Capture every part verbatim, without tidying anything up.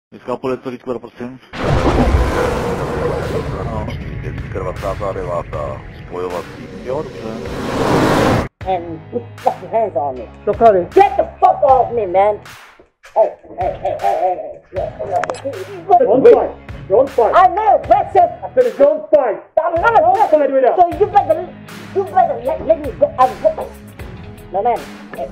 Městská policie, Líčko, prosím. Ano, Dětská dvacátá devátá spojovací. Jo, dobře. And put fucking hands on me. Shokari. Get the fuck off me, man. Hey, hey, hey, hey, hey, hey. Don't fight. Don't fight. I'm not aggressive. I said don't fight. I'm not aggressive. Don't fight with us. So you better, you better let, let me go. I'm go. No, man. Hey.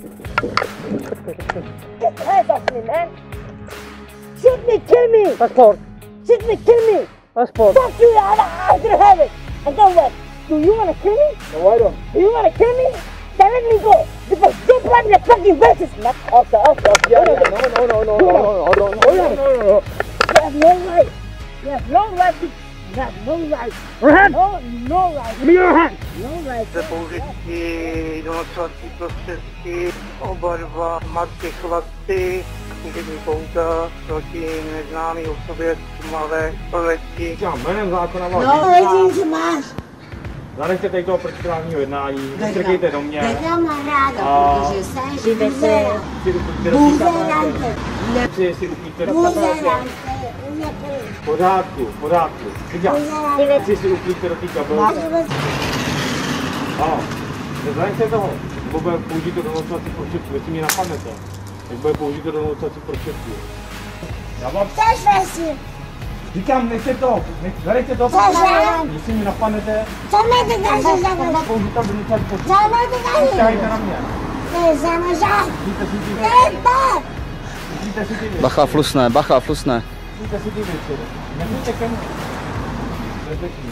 Get the hands off me, man. Shoot me, kill me. Passport. Shoot me, kill me. Passport. Fuck you, I, I can have it. And then what? Do you want to kill me? No, I don't. Do you want to kill me? Then let me go. Because you're planning the fucking racist. Not okay, okay, okay. Yeah, no, no, no, no, no, no, no, no, no, no, no. You have no right. You have no right to... You have no right. Your hand. No, no right. Give me your hand. No right. Použití donocovací prostředky, oba dva matky chlasty, úřední pouta proti neznámé osobě v tmavé paletti. Jménem zákona vás No, vidím, že máš. zanechte tady toho protiprávního jednání, nestrkejte do mě. Nechám na ráda, A- protože seš buzera. Si uklíďte do té kabelky. Buzerante. Si si uklíďte do kabelky. Buzerante. V pořádku, v pořádku. Viděl. Buzerante. Si si uklíďte do té kabelky. Ano. Nezanechte toho. Nebo bude použít to donocovací prostředku, jestli mě napadnete. Jak bude použít to donocovací prostředku. Já vám Seš vesí. říkám, nechte to. Zanechte to. Cože? Jestli mě napadnete, Co mi ty dáš za tak mnou? použít tam donocovací prostředku. Co mi ty dáš? Šťahejte na mě. To je za možná. Myslíte si ty Nejde. Myslíte si ty věci. Bacha, flusne, bacha, flusne. Myslíte si ty věci. Nechoďte ke mně. Respektní.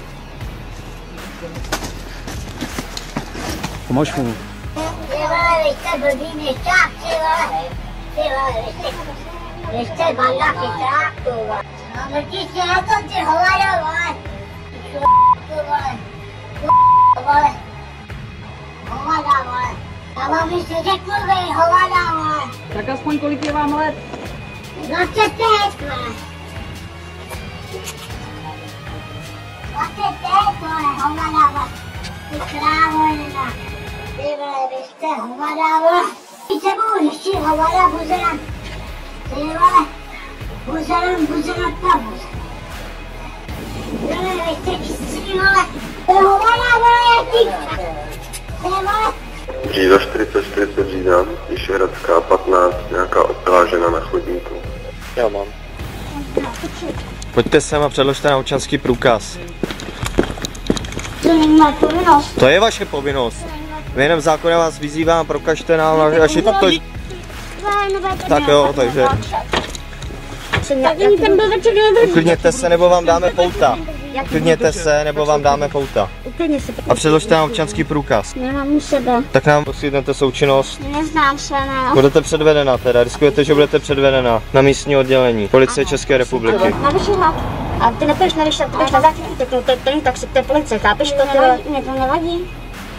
Pomož mu. Ty vole, vy jste blbý měšťák, ty vole. Ty vole, vy jste... Vy jste banda chytráků, vole. No, mrtí si na to, ty hovado, vole. Ty vole. Ty vole. Hovada, vole. Já vám ještě řeknu, vy, hovada, vole. Tak aspoň kolik je vám let? dvacet pět, vole. dvacet pět, vole, hovada, vole. Ty krávo, jedna. Ty vole, vy jste hovada, vole. Ty se budu řešit, hovada, buzeran. Ty vole, buzeran, buzeran, ta buzeran. Ty vole, vy jste čistí, vole. Ty hovada, vole, jak ty. Ty vole. Říza čtyřicet čtyřicet řízám, Vyšehradská patnáct, nějaká ostrá žena na chodníku. Já mám. Pojďte sem a předložte na občanský průkaz. To není má povinnost. To je vaše povinnost. Vy jenom zákonem vás vyzývám, prokažte nám naši to... Tak jo, takže... Tak ani ten byl večer Uklidněte se, nebo vám dáme pouta. Uklidněte se, nebo vám dáme pouta. Úplně si A předložte nám občanský průkaz. nemám u sebe. Tak nám poskytnete součinnost. Neznám se, ne. Budete předvedena teda, riskujete, že budete předvedena na místní oddělení Policie České republiky. Navyši hlad. A ty nepůjdeš na vyšet, ty jdeš na záchytí, tak to je ten taxi, to je policie, chápeš to? Nevadí, mě to nevadí.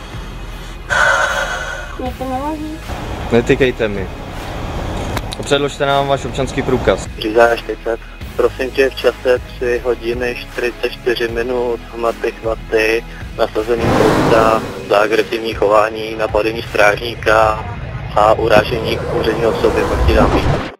Mě to nevadí. Netykejte mi. Předložte nám váš občanský průkaz. Říza čtyřicet. Prosím tě, v čase tři hodiny čtyřicet čtyři minut, hmaty chvaty, nasazení pouta, za agresivní chování, napadení strážníka a urážení úřední osoby proti dámy.